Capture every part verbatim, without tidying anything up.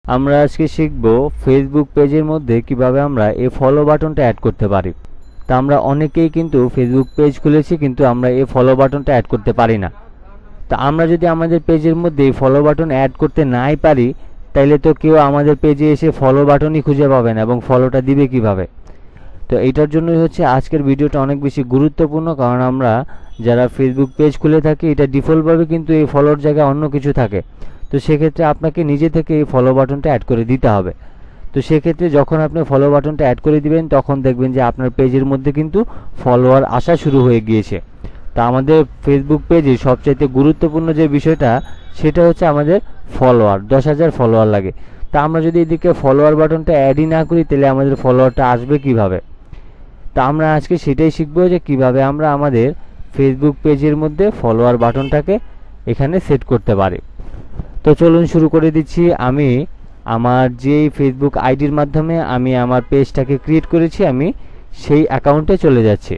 আমরা আজকে শিখব ফেসবুক পেজের মধ্যে কিভাবে আমরা এই ফলো বাটনটা অ্যাড করতে পারি। তা আমরা অনেকেই কিন্তু ফেসবুক পেজ খুলেছি কিন্তু আমরা এই ফলো বাটনটা অ্যাড করতে পারি না। তা আমরা যদি আমাদের পেজের মধ্যে এই ফলো বাটন অ্যাড করতে নাই পারি তাইলে তো কেউ আমাদের পেজে এসে ফলো বাটনই খুঁজে পাবে না এবং ফলোটা দিবে কিভাবে। তো এইটার জন্যই হচ্ছে আজকের ভিডিওটা অনেক বেশি গুরুত্বপূর্ণ, কারণ আমরা যারা ফেসবুক পেজ খুলে থাকি এটা ডিফল্টভাবে কিন্তু এই ফলোর জায়গায় অন্য কিছু থাকে। তো সেক্ষেত্রে আপনাকে নিজে থেকে এই ফলো বাটনটা অ্যাড করে দিতে হবে। তো সেক্ষেত্রে যখন আপনি ফলো বাটনটা অ্যাড করে দিবেন তখন দেখবেন যে আপনার পেজের মধ্যে কিন্তু ফলোয়ার আসা শুরু হয়ে গিয়েছে। তা আমাদের ফেসবুক পেজে সবচাইতে গুরুত্বপূর্ণ যে বিষয়টা সেটা হচ্ছে আমাদের ফলোয়ার, দশ হাজার ফলোয়ার লাগে। তা আমরা যদি এদিকে ফলোয়ার বাটনটা অ্যাডই না করি তাহলে আমাদের ফলোয়ারটা আসবে কিভাবে। তা আমরা আজকে সেটাই শিখবো যে কিভাবে আমরা আমাদের ফেসবুক পেজের মধ্যে ফলোয়ার বাটনটাকে এখানে সেট করতে পারি। তো চলুন শুরু করে দিচ্ছি। আমি আমার যেই ফেসবুক আইডির মাধ্যমে আমি আমার পেজটাকে ক্রিয়েট করেছি আমি সেই অ্যাকাউন্টে চলে যাচ্ছি।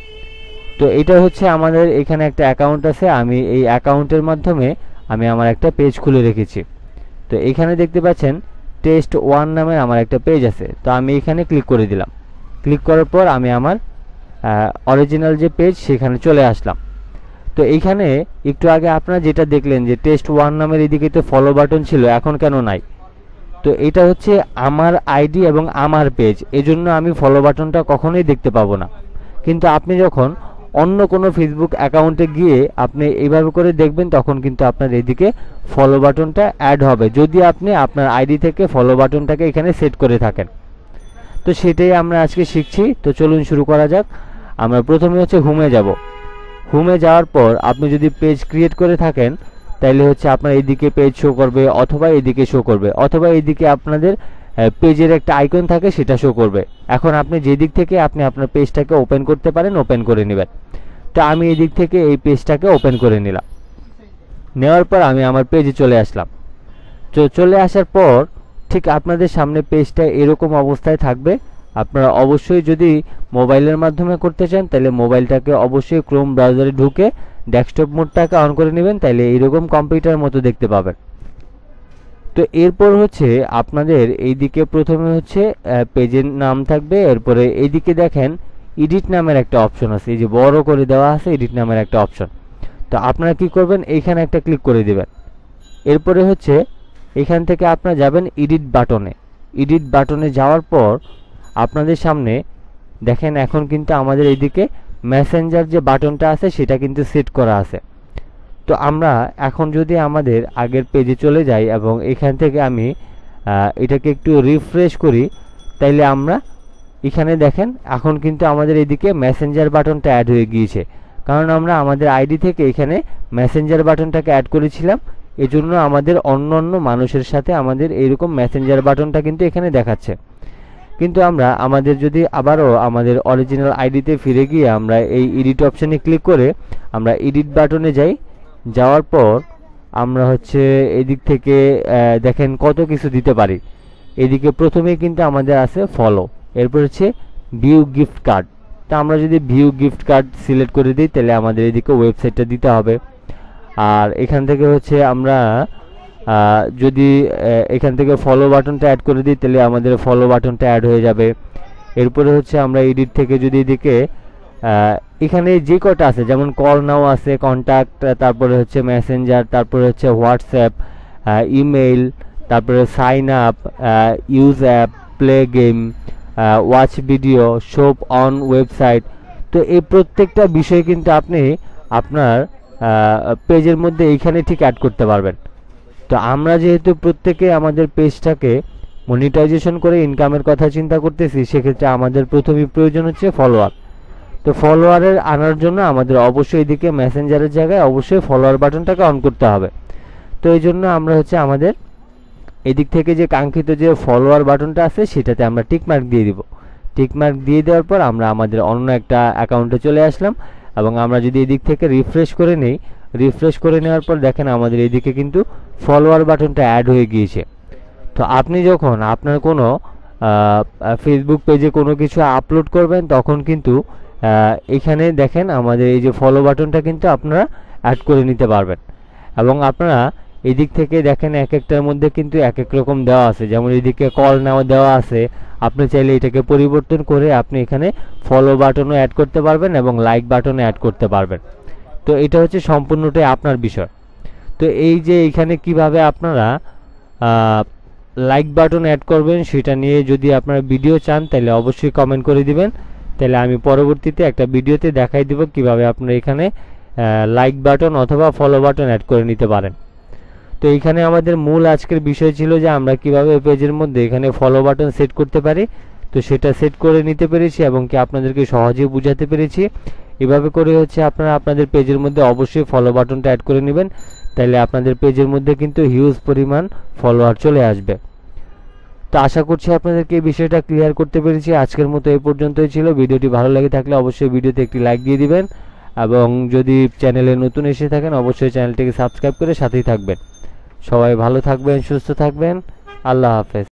তো এটা হচ্ছে আমাদের এখানে একটা অ্যাকাউন্ট আছে, আমি এই অ্যাকাউন্টের মাধ্যমে আমি আমার একটা পেজ খুলে রেখেছি। তো এখানে দেখতে পাচ্ছেন টেস্ট ওয়ান নামের আমার একটা পেজ আছে। তো আমি এখানে ক্লিক করে দিলাম। ক্লিক করার পর আমি আমার অরিজিনাল যে পেজ সেখানে চলে আসলাম। তো এইখানে একটু আগে আপনারা যেটা দেখলেন যে টেস্ট ওয়ান নামের এদিকে তো ফলো বাটন ছিল, এখন কেন নাই? তো এটা হচ্ছে আমার আইডি এবং আমার পেজ, এজন্য আমি ফলো বাটনটা কখনোই দেখতে পাবো না। কিন্তু আপনি যখন অন্য কোনো ফেসবুক অ্যাকাউন্টে গিয়ে আপনি এইভাবে করে দেখবেন তখন কিন্তু আপনার এদিকে ফলো বাটনটা অ্যাড হবে, যদি আপনি আপনার আইডি থেকে ফলো বাটনটাকে এখানে সেট করে থাকেন। তো সেটাই আমরা আজকে শিখছি। তো চলুন শুরু করা যাক। আমরা প্রথমে হচ্ছে হোমে যাব। হোমে যাওয়ার পর আপনি যদি পেজ ক্রিয়েট করে থাকেন তাহলে হচ্ছে আপনার এইদিকে পেজ শো করবে, অথবা এইদিকে শো করবে, অথবা এইদিকে আপনাদের পেজের একটা আইকন থাকে সেটা শো করবে। এখন আপনি যে দিক থেকে আপনি আপনার পেজটাকে ওপেন করতে পারেন ওপেন করে নেবেন। তো আমি এই দিক থেকে এই পেজটাকে ওপেন করে নিলাম। নেওয়ার পর আমি আমার পেজে চলে আসলাম। তো চলে আসার পর ঠিক আপনাদের সামনে পেজটা এরকম অবস্থায় থাকবে। আপনারা অবশ্যই যদি মোবাইলের মাধ্যমে করতে চান তাহলে মোবাইলটাকে অবশ্যই ক্রোম ব্রাউজারে ঢুকে ডেস্কটপ মোডটাকে অন করে নেবেন, তাহলে এইরকম কম্পিউটার মতো দেখতে পাবেন। তো এরপর হচ্ছে আপনাদের এইদিকে প্রথমে হচ্ছে পেজের নাম থাকবে, এরপরে এইদিকে দেখেন এডিট নামের একটা অপশন আছে, এই যে বড় করে দেওয়া আছে এডিট নামের একটা অপশন। তো আপনারা কি করবেন, এইখানে একটা ক্লিক করে দিবেন। এরপরে হচ্ছে এখান থেকে আপনারা যাবেন এডিট বাটনে। এডিট বাটনে যাওয়ার পর আপনাদের সামনে দেখেন এখন কিন্তু আমাদের এইদিকে মেসেঞ্জার যে বাটনটা আছে সেটা কিন্তু সেট করা আছে। তো আমরা এখন যদি আমাদের আগের পেজে চলে যাই এবং এখান থেকে আমি এটাকে একটু রিফ্রেশ করি তাইলে আমরা এখানে দেখেন এখন কিন্তু আমাদের এদিকে মেসেঞ্জার বাটনটা অ্যাড হয়ে গিয়েছে, কারণ আমরা আমাদের আইডি থেকে এখানে মেসেঞ্জার বাটনটাকে অ্যাড করেছিলাম। এজন্য আমাদের অন্য অন্য মানুষের সাথে আমাদের এইরকম মেসেঞ্জার বাটনটা কিন্তু এখানে দেখাচ্ছে। কিন্তু আমরা আমাদের যদি আবারও আমাদের অরিজিনাল আইডিতে ফিরে গিয়ে আমরা এই এডিট অপশানে ক্লিক করে আমরা এডিট বাটনে যাই। যাওয়ার পর আমরা হচ্ছে এদিক থেকে দেখেন কত কিছু দিতে পারি। এদিকে প্রথমে কিন্তু আমাদের আছে ফলো, এরপর হচ্ছে ভিউ গিফট কার্ড। তা আমরা যদি ভিউ গিফট কার্ড সিলেক্ট করে দিই তাহলে আমাদের এদিকে ওয়েবসাইটটা দিতে হবে। আর এখান থেকে হচ্ছে আমরা যদি এখান থেকে ফলো বাটনটা অ্যাড করে দিই তাহলে আমাদের ফলো বাটনটা অ্যাড হয়ে যাবে। এরপরে হচ্ছে আমরা এডিট থেকে যদি এদিকে এখানে যে কটা আছে যেমন কল নাও আছে, কন্ট্যাক্ট, তারপরে হচ্ছে মেসেঞ্জার, তারপরে হচ্ছে হোয়াটসঅ্যাপ, ইমেইল, তারপরে sign up, use app, play game, watch video, shop on website. তো এই প্রত্যেকটা বিষয় কিন্তু আপনি আপনার পেজের মধ্যে এইখানে ঠিক অ্যাড করতে পারবেন। তো আমরা যেহেতু প্রত্যেকে আমাদের পেজটাকে মনিটাইজেশন করে ইনকামের কথা চিন্তা করতেছি, সেক্ষেত্রে আমাদের প্রথমেই প্রয়োজন হচ্ছে ফলোয়ার। তো ফলোয়ারের আনার জন্য আমাদের অবশ্যই এদিকে মেসেঞ্জারের জায়গায় অবশ্যই ফলোয়ার বাটনটাকে অন করতে হবে। তো এই জন্য আমরা হচ্ছে আমাদের এদিক থেকে যে কাঙ্ক্ষিত যে ফলোয়ার বাটনটা আছে সেটাতে আমরা টিকমার্ক দিয়ে দিব। টিকমার্ক দিয়ে দেওয়ার পর আমরা আমাদের অন্য একটা অ্যাকাউন্টে চলে আসলাম এবং আমরা যদি এদিক থেকে রিফ্রেশ করে নেই, রিফ্রেশ করে নেওয়ার পর দেখেন আমাদের এদিকে কিন্তু ফলোয়ার বাটনটা অ্যাড হয়ে গিয়েছে। তো আপনি যখন আপনার কোনো ফেসবুক পেজে কোনো কিছু আপলোড করবেন তখন কিন্তু এখানে দেখেন আমাদের এই যে ফলো বাটনটা কিন্তু আপনারা অ্যাড করে নিতে পারবেন এবং আপনারা এদিক থেকে দেখেন এক একটার মধ্যে কিন্তু এক এক রকম দেওয়া আছে, যেমন এদিকে কল নেওয়া দেওয়া আছে। আপনি চাইলে এটাকে পরিবর্তন করে আপনি এখানে ফলো বাটনও অ্যাড করতে পারবেন এবং লাইক বাটনও অ্যাড করতে পারবেন। তো এটা হচ্ছে সম্পূর্ণটাই আপনার বিষয়। তো এই যে এখানে কিভাবে আপনারা লাইক বাটন অ্যাড করবেন সেটা নিয়ে যদি আপনারা ভিডিও চান তাহলে অবশ্যই কমেন্ট করে দিবেন, তাহলে আমি পরবর্তীতে একটা ভিডিওতে দেখাই দিব কিভাবে আপনারা এখানে লাইক বাটন অথবা ফলো বাটন অ্যাড করে নিতে পারেন। তো এইখানে আমাদের মূল আজকের বিষয় ছিল যে আমরা কিভাবে পেজের মধ্যে এখানে ফলো বাটন সেট করতে পারি। তো সেটা সেট করে নিতে পেরেছি এবং কি আপনাদেরকে সহজেই বুঝাতে পেরেছি। এভাবে করে হচ্ছে আপনারা আপনাদের পেজের মধ্যে অবশ্যই ফলো বাটনটা অ্যাড করে নেবেন, তাহলে আপনাদের পেজের মধ্যে কিন্তু হিউজ পরিমাণ ফলোয়ার চলে আসবে। তো আশা করছি আপনাদেরকে এই বিষয়টা ক্লিয়ার করতে পেরেছি। আজকের মতো এই পর্যন্তই ছিল। ভিডিওটি ভালো লাগে থাকলে অবশ্যই ভিডিওতে একটি লাইক দিয়ে দিবেন এবং যদি চ্যানেলে নতুন এসে থাকেন অবশ্যই চ্যানেলটিকে সাবস্ক্রাইব করে সাথেই থাকবেন। সবাই ভালো থাকবেন, সুস্থ থাকবেন। আল্লাহ হাফেজ।